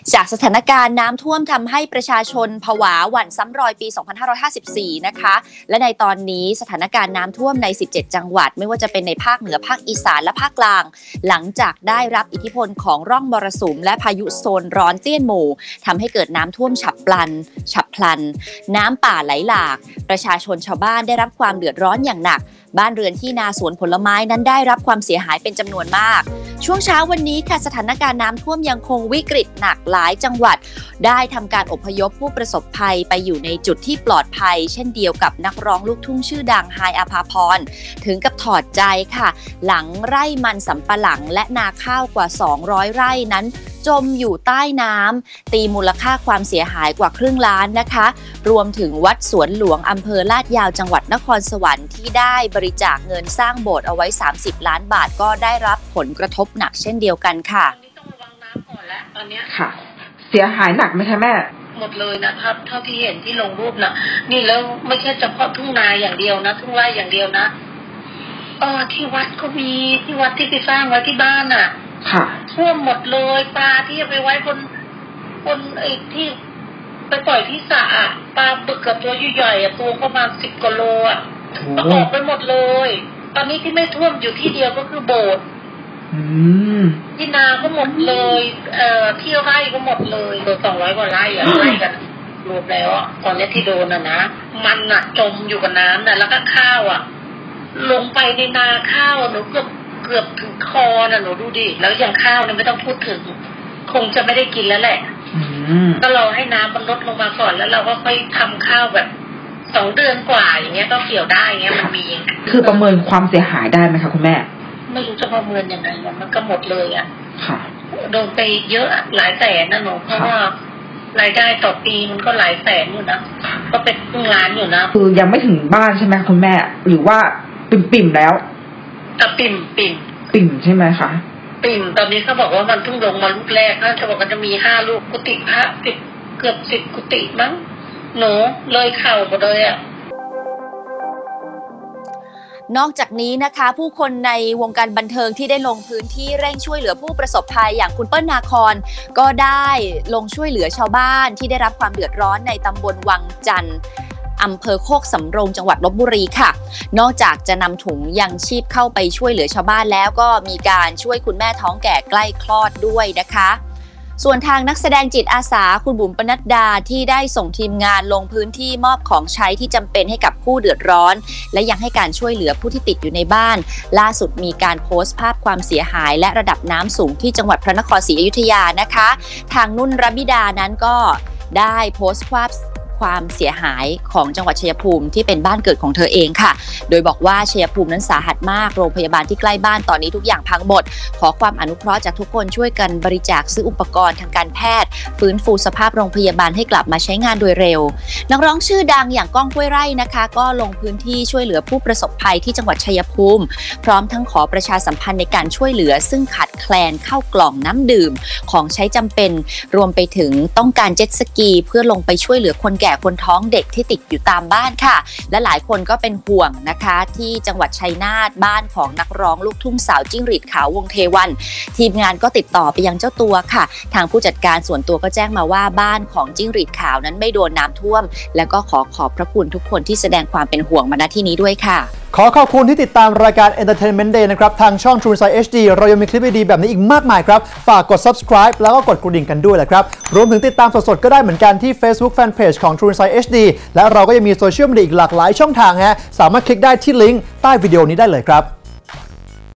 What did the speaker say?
จากสถานการณ์น้ำท่วมทำให้ประชาชนผวาหวั่นซ้ำรอยปี 2554 นะคะและในตอนนี้สถานการณ์น้ำท่วมใน 17 จังหวัดไม่ว่าจะเป็นในภาคเหนือภาคอีสานและภาคกลางหลังจากได้รับอิทธิพลของร่องมรสุมและพายุโซนร้อนเตี้ยนหมู่ทำให้เกิดน้ำท่วมฉับพลันน้ำป่าไหลหลากประชาชนชาวบ้านได้รับความเดือดร้อนอย่างหนักบ้านเรือนที่นาสวนผลไม้นั้นได้รับความเสียหายเป็นจำนวนมากช่วงเช้าวันนี้ค่ะสถานการณ์น้ำท่วมยังคงวิกฤตหนักหลายจังหวัดได้ทำการอพยพผู้ประสบภัยไปอยู่ในจุดที่ปลอดภัยเช่นเดียวกับนักร้องลูกทุ่งชื่อดังไฮายอาภาพรถึงกับถอดใจค่ะหลังไร่มันสำปะหลังและนาข้าวกว่า200ไร่นั้นจมอยู่ใต้น้ำตีมูลค่าความเสียหายกว่าครึ่งล้านนะคะรวมถึงวัดสวนหลวงอำเภอลาดยาวจังหวัดนครสวรรค์ที่ได้บริจาคเงินสร้างโบสถ์เอาไว้30ล้านบาทก็ได้รับผลกระทบหนักเช่นเดียวกันค่ะต้องระวังน้ำก่อนแล้วตอนนี้ค่ะเสียหายหนักไหมคะแม่หมดเลยนะครับเท่าที่เห็นที่ลงรูปนะนี่แล้วไม่ใช่เฉพาะทุ่งนาอย่างเดียวนะทุ่งไร่อย่างเดียวนะที่วัดก็มีที่วัดที่ไปสร้างไว้ที่บ้านน่ะค่ะท่วมหมดเลยปลาที่ไปไว้บนไอ้ที่ไปปล่อยที่สระปลาบึกกับตัวใหญ่ๆตัวประมาณ10 กว่าโลก็ออกไปหมดเลยตอนนี้ที่ไม่ท่วมอยู่ที่เดียวก็คือโบสถ์ที่นาก็หมดเลยที่ไร่ก็หมดเลย200 กว่าไร่ไร่กันรวมแล้วตอนนี้ที่โดนนะมันจมอยู่กับน้ำแล้วก็ข้าวลงไปในนาข้าวหนูเกือบถึงคอหนูดูดิแล้วอย่างข้าวเนี่ยไม่ต้องพูดถึงคงจะไม่ได้กินแล้วแหละก็รอให้น้ำมันลดลงมาก่อนแล้วเราก็ค่อยทำข้าวแบบ2 เดือนกว่าอย่างเงี้ยก็เกี่ยวได้อย่างเงี้ยมันมีคือประเมินความเสียหายได้ไหมคะคุณแม่ไม่รู้จะประเมินยังไงมันก็หมดเลยค่ะโดนไปเยอะหลายแสนนะหนูเพราะว่ารายได้ต่อปีมันก็หลายแสนอยู่นะก็เป็นงานอยู่นะคือยังไม่ถึงบ้านใช่ไหมคุณแม่หรือว่าปิ่มแล้วปิ่มใช่ไหมคะปิ่มตอนนี้เขาบอกว่ามันเพิ่งลงมาลูกแรกนะจะบอกว่าจะมี5 ลูกกุฏิพระเกือบ10 กุฏิมั้งหนูเลยเข่าหมดเลยนอกจากนี้นะคะผู้คนในวงการบันเทิงที่ได้ลงพื้นที่เร่งช่วยเหลือผู้ประสบภัยอย่างคุณเปิ้ลนาคอนก็ได้ลงช่วยเหลือชาวบ้านที่ได้รับความเดือดร้อนในตำบลวังจันทร์อำเภอโคกสำโรงจังหวัดลพบุรีค่ะนอกจากจะนำถุงยังชีพเข้าไปช่วยเหลือชาวบ้านแล้วก็มีการช่วยคุณแม่ท้องแก่ใกล้คลอดด้วยนะคะส่วนทางนักแสดงจิตอาสาคุณบุ๋มปนัดดาที่ได้ส่งทีมงานลงพื้นที่มอบของใช้ที่จำเป็นให้กับผู้เดือดร้อนและยังให้การช่วยเหลือผู้ที่ติดอยู่ในบ้านล่าสุดมีการโพสต์ภาพความเสียหายและระดับน้ำสูงที่จังหวัดพระนครศรีอยุธยานะคะทางนุ่นรบิดานั้นก็ได้โพสต์ความเสียหายของจังหวัดชัยภูมิที่เป็นบ้านเกิดของเธอเองค่ะโดยบอกว่าชัยภูมินั้นสาหัสมากโรงพยาบาลที่ใกล้บ้านตอนนี้ทุกอย่างพังหมดขอความอนุเคราะห์จากทุกคนช่วยกันบริจาคซื้ออุปกรณ์ทางการแพทย์ฟื้นฟูสภาพโรงพยาบาลให้กลับมาใช้งานโดยเร็วนักร้องชื่อดังอย่างก้องห้วยไร่นะคะก็ลงพื้นที่ช่วยเหลือผู้ประสบภัยที่จังหวัดชัยภูมิพร้อมทั้งขอประชาสัมพันธ์ในการช่วยเหลือซึ่งขาดแคลนข้าวกล่องน้ำดื่มของใช้จำเป็นรวมไปถึงต้องการเจ็ตสกีเพื่อลงไปช่วยเหลือคนแก่คนท้องเด็กที่ติดอยู่ตามบ้านค่ะและหลายคนก็เป็นห่วงนะคะที่จังหวัดชัยนาทบ้านของนักร้องลูกทุ่งสาวจิ้งหรีดขาววงเทวันทีมงานก็ติดต่อไปยังเจ้าตัวค่ะทางผู้จัดการส่วนตัวก็แจ้งมาว่าบ้านของจิ้งหรีดขาวนั้นไม่โดนน้ำท่วมและก็ขอบพระคุณทุกคนที่แสดงความเป็นห่วงมาณที่นี้ด้วยค่ะขอขอบคุณที่ติดตามรายการ Entertainment Day นะครับทางช่อง True Insight HD เรายังมีคลิปดีๆแบบนี้อีกมากมายครับฝากกด subscribe แล้วก็กดกระดิ่งกันด้วยแหละครับรวมถึงติดตามสดๆก็ได้เหมือนกันที่ Facebook Fanpage ของ True Insight HD และเราก็ยังมีโซเชียลมีเดียอีกหลากหลายช่องทางฮะสามารถคลิกได้ที่ลิงก์ใต้วิดีโอนี้ได้เลยครับ